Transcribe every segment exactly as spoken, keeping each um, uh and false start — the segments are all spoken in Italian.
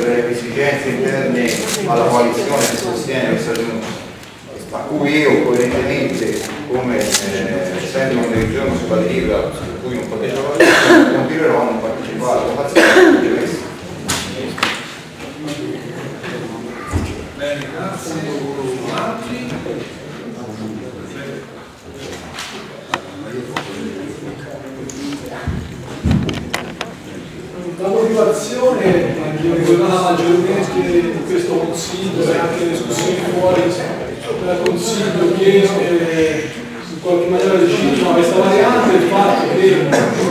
delle esigenze interne alla coalizione che sostiene gli Stati Uniti, a cui io coerentemente, come eh, essendo una religione sulla deriva su cui non partecipare, continuerò a non partecipare alla votazione di questo. Bene, grazie. Altri? La motivazione che riguardava maggiormente di questo consiglio e anche le discussioni fuori dal consiglio che eh, in qualche maniera decidono questa variante è il fatto che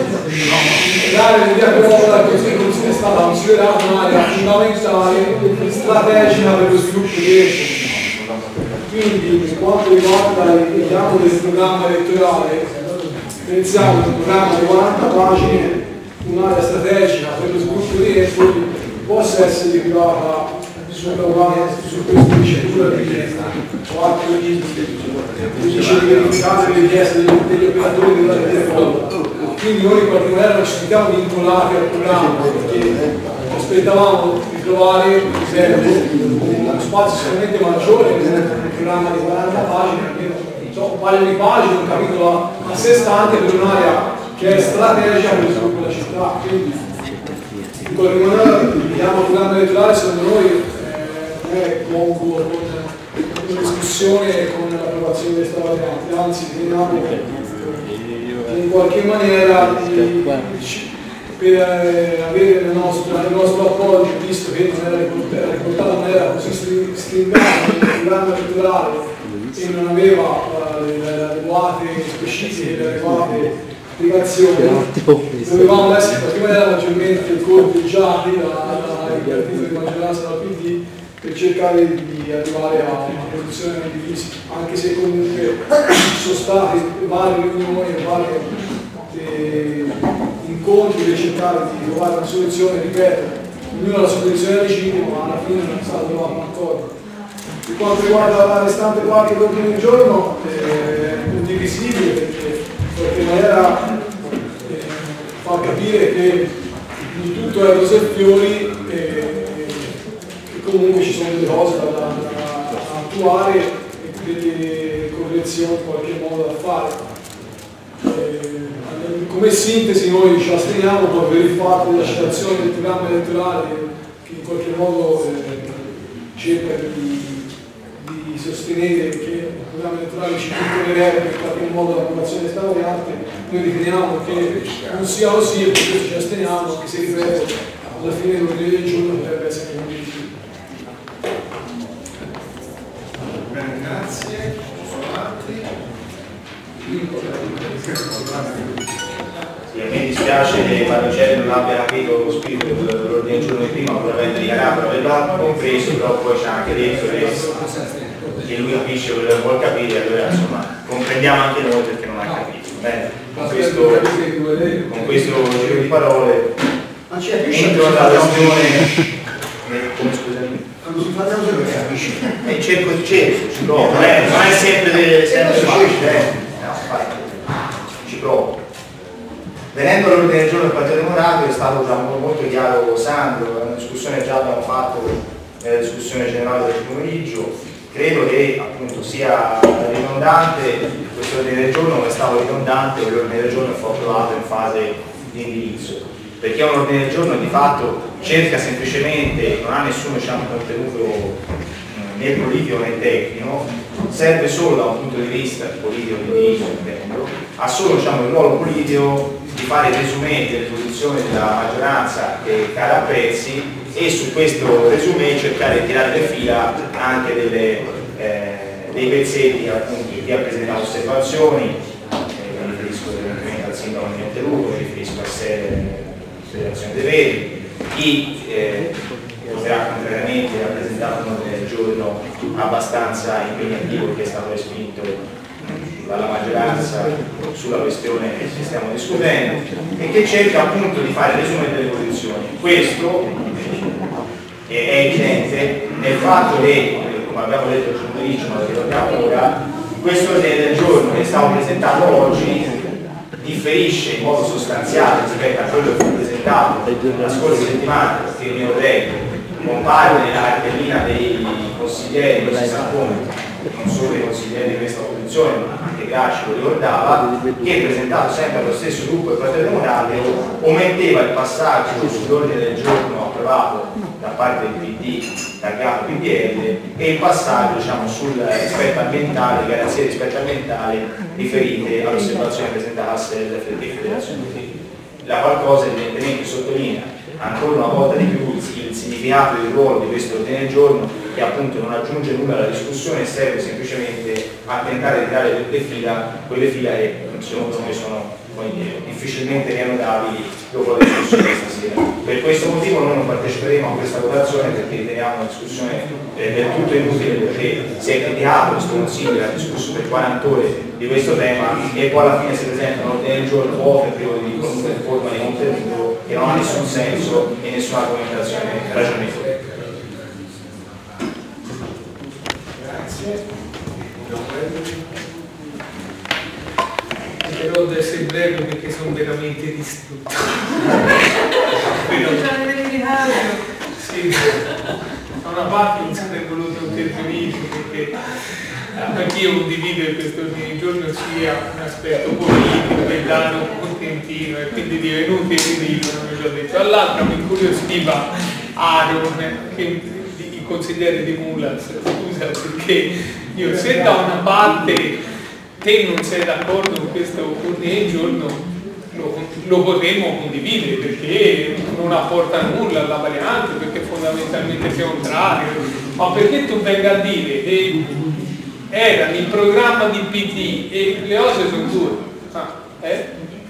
l'area di via Comoda dal consiglio è stata considerata un'area fondamentale strategica per lo sviluppo di Ecco. Quindi per quanto riguarda il richiamo del programma elettorale, pensiamo che un programma di quaranta pagine, un'area strategica per lo sviluppo di Empoli possa essere derivata su questa procedura di quattro indici di verificare le richieste degli operatori della rete. Quindi noi in qualche maniera non ci sentiamo vincolati al programma perché aspettavamo di trovare uno spazio sicuramente maggiore un programma di quaranta pagine, almeno un paio di pagine, un capitolo a sé stante per un'area che è strategica per lo sviluppo della città. Quindi in qualche maniera vediamo il programma elettorale, secondo noi eh, non è congruo con una discussione con l'approvazione delle stravaganti, anzi teniamo che in qualche maniera di, per eh, avere il nostro, il nostro appoggio, visto che non era riportato in maniera così stringata nel programma elettorale e non aveva uh, le adeguate specifiche, le adeguate spiegazioni, dovevamo essere in qualche maniera maggiormente corteggiati dai partiti di maggioranza della P D per cercare di arrivare a una posizione divisa, anche se comunque ci sono stati varie riunioni, vari eh, incontri per cercare di trovare una soluzione, ripeto, ognuno ha la sua posizione legittima, ma alla fine non è stato trovato un accordo. Per quanto riguarda la restante parte dell'ordine del giorno, è condivisibile perché in qualche maniera eh, fa capire che di tutto è rose e fiori e che comunque ci sono delle cose da, da, da attuare e delle correzioni in qualche modo da fare. Eh, come sintesi noi ci asteniamo proprio per il fatto della citazione del programma elettorale che in qualche modo eh, cerca di di sostenere che il programma elettorale ci vincolerebbe in qualche modo l'approvazione della variante. Noi riteniamo che non sia così e per questo ci asteniamo, che si ripeto alla fine dell'ordine del giorno potrebbe essere condiviso. Bene, grazie. Sono altri? Sì, a me dispiace che Patricelli non abbia capito lo spirito dell'ordine del giorno di prima, pur avendo dichiarato averla compreso, però poi ci ha anche detto che, che lui capisce quello che vuol capire, allora insomma comprendiamo anche noi perché non ha capito. Bene, con questo, con questo giro di parole entro nella questione. Come scusami? E cerco di cerco, ci provo, non è, non è sempre, sempre facile, eh. No, ci provo. Venendo all'ordine del giorno del Partito Democratico è stato già molto chiaro Sandro, è una discussione che già abbiamo fatto nella discussione generale del pomeriggio, credo che appunto sia ridondante questo ordine del giorno, come è stato ridondante l'ordine del giorno che fu approvato in fase di indirizzo, perché è un ordine del giorno che di fatto cerca semplicemente, non ha nessun diciamo, contenuto né politico né tecnico, serve solo da un punto di vista politico di indirizzo, intendo, ha solo diciamo, il ruolo politico di fare i resumé delle posizioni della maggioranza che cara a pezzi e su questo resumé cercare di tirare le fila anche delle, eh, dei pezzetti appunto chi ha presentato osservazioni, eh, mi riferisco evidentemente al sindaco di Montelupo, mi riferisco a Federazione dei Veri, chi eh, voterà contrariamente ha presentato un ordine del giorno abbastanza impegnativo che è stato respinto dalla maggioranza sulla questione che stiamo discutendo e che cerca appunto di fare resume delle posizioni. Questo è evidente nel fatto che, come abbiamo detto il pomeriggio, ma lo ricordiamo ora, questo ordine del giorno che è stato presentato oggi differisce in modo sostanziale rispetto a quello che fu presentato la scorsa settimana, che mi vorrei compare nella cartellina dei consiglieri, non si sa come, non solo dei consiglieri di questa opposizione, ma anche Gracci lo ricordava, che presentato sempre allo stesso gruppo del Partito Democratico ometteva il passaggio sull'ordine del giorno approvato da parte del P D, targato P D L, e il passaggio diciamo, sul rispetto ambientale, garanzie di rispetto ambientale riferite all'osservazione presentata a S E L F e Federazione Uniti. La qualcosa evidentemente sottolinea ancora una volta di più il significato del ruolo di questo ordine del giorno, che appunto non aggiunge nulla alla discussione e serve semplicemente a tentare di dare tutte fila, quelle fila che secondo me sono dire, difficilmente riannodabili dopo la discussione di stasera. Per questo motivo noi non parteciperemo a questa votazione, perché riteniamo una discussione eh, del tutto inutile, perché si è criticato questo Consiglio, ha discusso per quaranta ore di questo tema e poi alla fine si presenta un ordine del giorno vuoto e privo di qualunque forma di contenuto che non ha nessun senso e nessuna argomentazione ragionevole. Grazie. Però ad essere breve perché sono veramente distrutto. Sì, da una parte non sarei voluto intervenire perché anch'io condivido che questo ordine del giorno sia un aspetto politico che dà un contentino e quindi divenuti ridicolo, come già detto. All'altra mi incuriosiva Aaron, che il consigliere di Mulas, scusa, perché io se da una parte te non sei d'accordo con questo ordine del giorno, lo, lo potremmo condividere perché non apporta nulla alla variante, perché fondamentalmente è contrario, ma perché tu venga a dire che era il programma di P D e le cose sono due, ah, eh?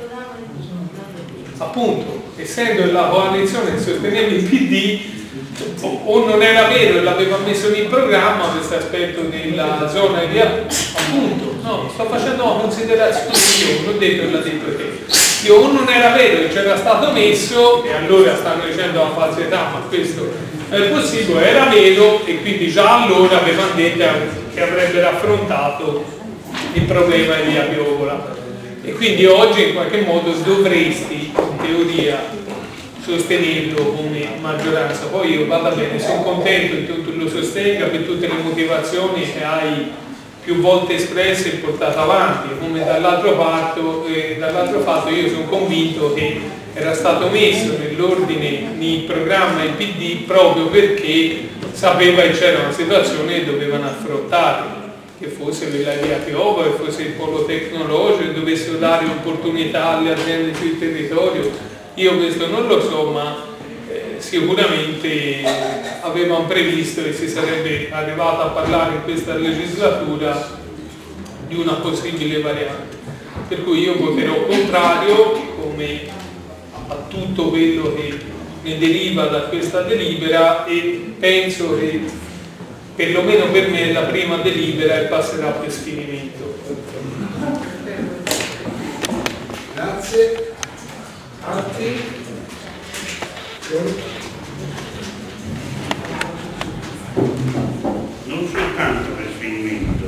appunto, essendo la coalizione che sosteneva il P D, o non era vero e l'aveva messo in programma questo aspetto della zona di appunto, no, sto facendo una considerazione, io non ho detto che l'ha detto te, io o non era vero che c'era stato messo e allora stanno dicendo la falsità, ma questo è possibile, era vero e quindi già allora avevano detto che avrebbero affrontato il problema di via Piovola e quindi oggi in qualche modo dovresti in teoria sostenerlo come maggioranza. Poi io vada bene, sono contento che tu lo sostenga per tutte le motivazioni che hai più volte espresse e portato avanti, come dall'altro fatto, eh, dall'altro fatto io sono convinto che era stato messo nell'ordine, nel programma il P D proprio perché sapeva che c'era una situazione che dovevano affrontare, che fosse quella di Piovola, che fosse il polo tecnologico, che dovessero dare opportunità alle aziende sul territorio. Io questo non lo so, ma eh, sicuramente avevamo previsto che si sarebbe arrivato a parlare in questa legislatura di una possibile variante. Per cui io voterò contrario come a tutto quello che ne deriva da questa delibera e penso che perlomeno per me la prima delibera e passerà per sfinimento. Grazie. Altri? Non soltanto per sfinimento,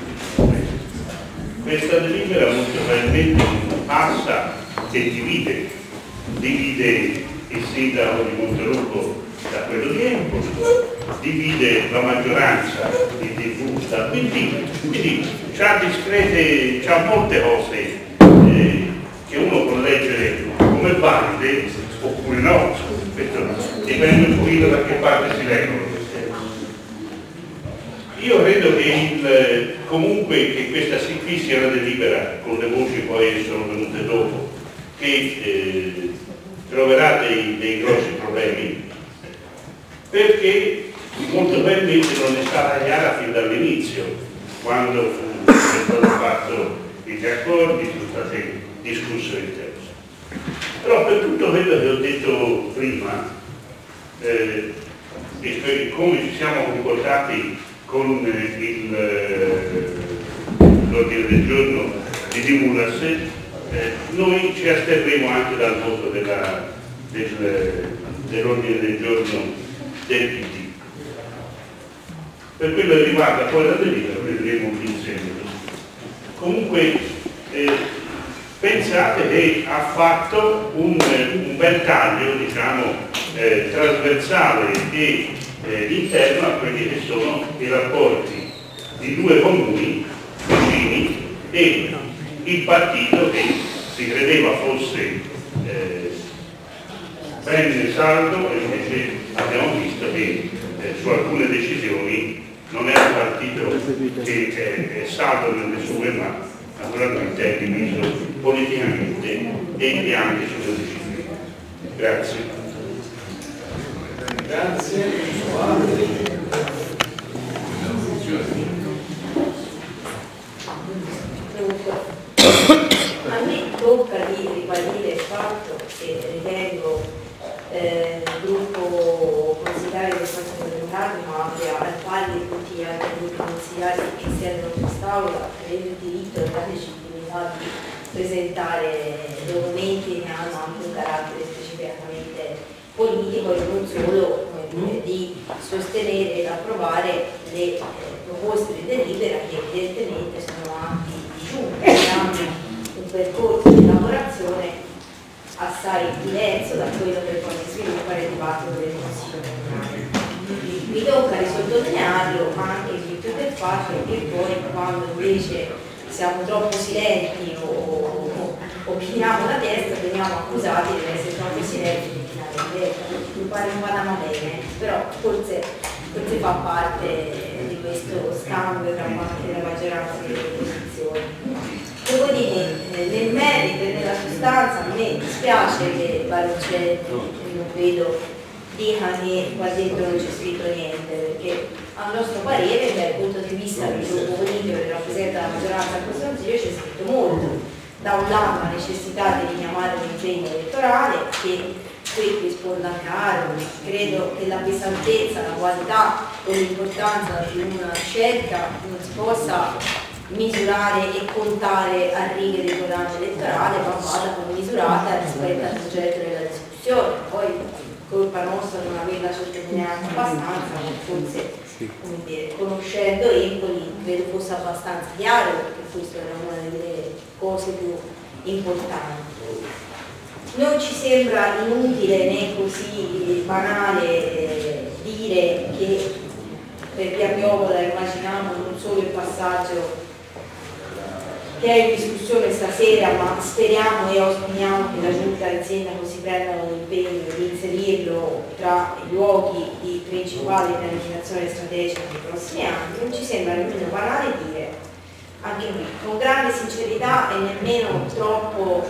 questa delibera molto probabilmente passa e divide, divide il sindaco di Montelupo da quello di Empoli, divide la maggioranza di T V da P D, quindi c'ha discrete, c'ha molte cose eh, che uno può leggere come valide oppure no, questo dipende un pochino da che parte si leggono. Io credo che il, comunque che questa qui sia una delibera, con le voci poi sono venute dopo, che eh, troverà dei, dei grossi problemi, perché molto probabilmente non è stata chiara fin dall'inizio, quando fu è stato fatto gli accordi, sono state discusse il testo. Però per tutto quello che ho detto prima, eh, e come ci siamo comportati con l'ordine del giorno di Dimulas, eh, noi ci asterremo anche dal voto della, del, dell'ordine del giorno del P D. Per quello che riguarda poi la delibera vedremo in seguito. Comunque eh, pensate che ha fatto un, un bel taglio, diciamo, eh, trasversale e eh, interno a quelli che sono i rapporti di due comuni vicini e il partito che si credeva fosse eh, ben saldo, e invece abbiamo visto che eh, su alcune decisioni non è un partito che è, è saldo nelle sue, ma naturalmente è diviso politicamente e anche sulle decisioni. Grazie. Grazie. A me tocca di ribadire il fatto che ritengo eh, il gruppo consigliare del Partito Democratico abbia al pari di tutti gli altri gruppi consigliari che siedono in quest'Aula il diritto e la legittimità di presentare documenti che hanno anche un carattere specificamente politico e non solo eh, di sostenere ed approvare le eh, proposte di delibera che evidentemente sono atti di giunta, che hanno un percorso di elaborazione assai diverso da quello che poi si sviluppa nel dibattito del Consiglio comunale. Mi tocca di sottolinearlo anche il più del fatto che poi quando invece siamo troppo silenti o, o, o chiniamo la testa veniamo accusati di essere troppo silenti e di chinare la testa. Mi pare un panama bene, però forse, forse fa parte di questo scambio tra parte della maggioranza e delle opposizioni. Dopodiché, nel merito e nella sostanza, a me dispiace che Baroncelli, non vedo, dica che qua dentro non c'è scritto niente, perché a nostro parere, dal punto di vista del gruppo politico che rappresenta la maggioranza a questo Consiglio, c'è scritto molto. Da un lato la necessità di richiamare un impegno elettorale, che qui risponda a Caro, credo che la pesantezza, la qualità o l'importanza di una scelta non si possa misurare e contare a righe del programma elettorale, ma vada come misurata rispetto al progetto della discussione. Poi colpa nostra non averla sottolineata abbastanza, ma forse, come dire, conoscendo Empoli credo fosse abbastanza chiaro che questa era una delle cose più importanti. Non ci sembra inutile né così banale eh, dire che per via Piovola immaginiamo non solo il passaggio che è in discussione stasera, ma speriamo e auspichiamo che la Giunta e il Sindaco si prendano l'impegno di inserirlo tra i luoghi di principale pianificazione strategica nei prossimi anni. Non ci sembra nemmeno banale dire, anche qui, con grande sincerità e nemmeno troppo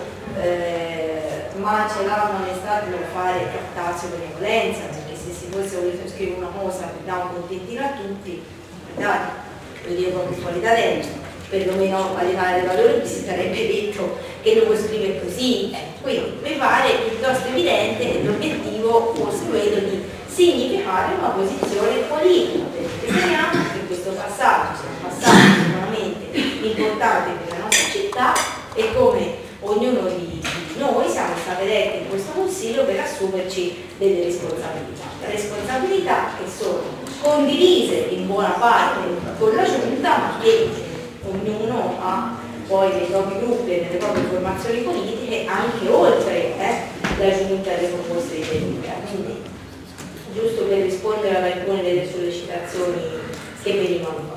eh, macelato onestà di non fare captazio per violenza, perché se si fosse voluto scrivere una cosa che dà un contentino a tutti, dai, lo dico proprio fuori da dentro, perlomeno a livello dei valori mi si sarebbe detto che lo può scrivere così. Eh, quindi mi pare piuttosto evidente che l'obiettivo fosse quello di significare una posizione politica, perché riteniamo che questo passaggio sia un passaggio sicuramente importante per la nostra città e come ognuno di noi siamo stati eletti in questo Consiglio per assumerci delle responsabilità, responsabilità che sono condivise in buona parte con la Giunta, ma che ognuno ha poi nei propri gruppi e nelle proprie formazioni politiche anche oltre eh, la Giunta e le proposte di delibera. Quindi giusto per rispondere ad alcune delle sollecitazioni che venivano fatte.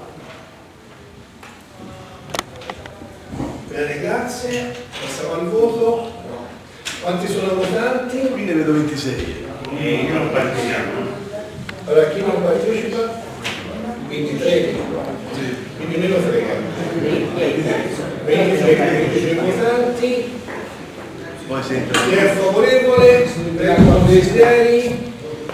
Bene, grazie. Passiamo al voto. Quanti sono votanti? Qui ne vedo ventisei. E non partiamo. Allora, chi non partecipa? Quindi tre. Quindi meno tre. ventitré votanti. Poi sento. Chi è favorevole? Prego a desiderii.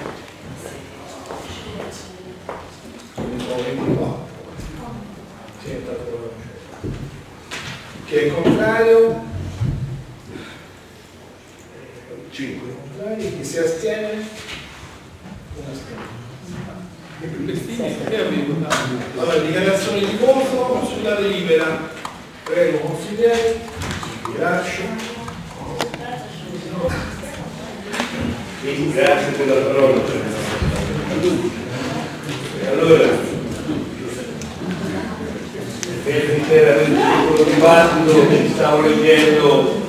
Chi è contrario? cinque contrari. Chi si astiene? Un astiene. Allora, dichiarazione di voto sulla delibera. Prego, consigliere. Vi lascio. Grazie per la parola. Allora, per l'intera dibattito stavo leggendo